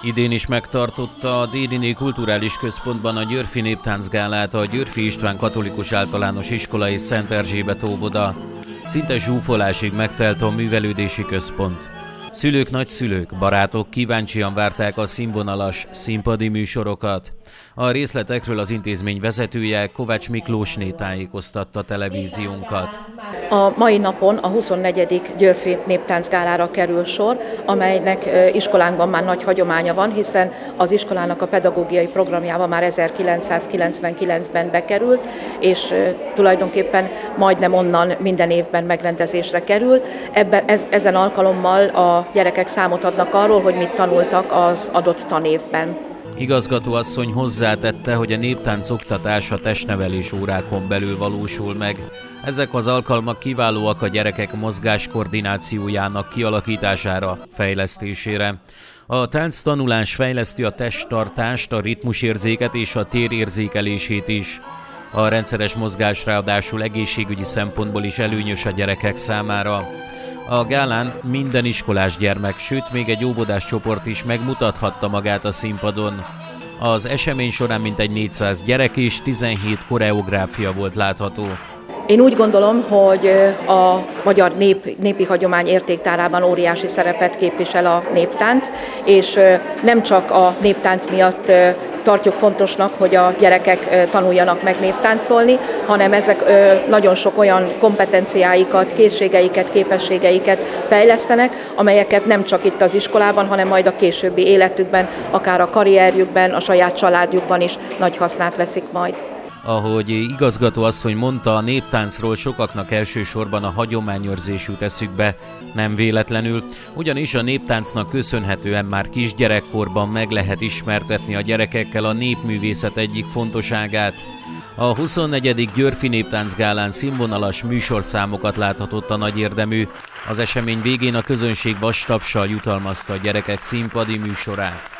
Idén is megtartotta a Dériné Kulturális Központban a Györfi Néptáncgálát a Györfi István Katolikus Általános Iskola és Szent Erzsébet óvoda. Szinte zsúfolásig megtelt a művelődési központ. Szülők, nagyszülők, barátok kíváncsian várták a színvonalas színpadi műsorokat. A részletekről az intézmény vezetője, Kovács Miklósné tájékoztatta televíziónkat. A mai napon a 24. Györfi Néptáncgálára kerül sor, amelynek iskolánkban már nagy hagyománya van, hiszen az iskolának a pedagógiai programjába már 1999-ben bekerült, és tulajdonképpen majdnem onnan minden évben megrendezésre kerül. Ezen alkalommal a gyerekek számot adnak arról, hogy mit tanultak az adott tanévben. Igazgatóasszony hozzátette, hogy a néptánc oktatás a testnevelés órákon belül valósul meg. Ezek az alkalmak kiválóak a gyerekek mozgáskoordinációjának kialakítására, fejlesztésére. A tánctanulás fejleszti a testtartást, a ritmusérzéket és a térérzékelését is. A rendszeres mozgás ráadásul egészségügyi szempontból is előnyös a gyerekek számára. A gálán minden iskolás gyermek, sőt még egy óvodás csoport is megmutathatta magát a színpadon. Az esemény során mintegy 400 gyerek és 17 koreográfia volt látható. Én úgy gondolom, hogy a magyar népi hagyomány értéktárában óriási szerepet képvisel a néptánc, és nem csak a néptánc miatt tartjuk fontosnak, hogy a gyerekek tanuljanak meg néptáncolni, hanem ezek nagyon sok olyan kompetenciáikat, készségeiket, képességeiket fejlesztenek, amelyeket nem csak itt az iskolában, hanem majd a későbbi életükben, akár a karrierjükben, a saját családjukban is nagy hasznát veszik majd. Ahogy igazgatóasszony mondta, a néptáncról sokaknak elsősorban a hagyományőrzés jut eszükbe, nem véletlenül, ugyanis a néptáncnak köszönhetően már kisgyerekkorban meg lehet ismertetni a gyerekekkel a népművészet egyik fontosságát. A 24. Györfi Néptáncgálán színvonalas műsorszámokat láthatott a nagy érdemű. Az esemény végén a közönség vastapssal jutalmazta a gyerekek színpadi műsorát.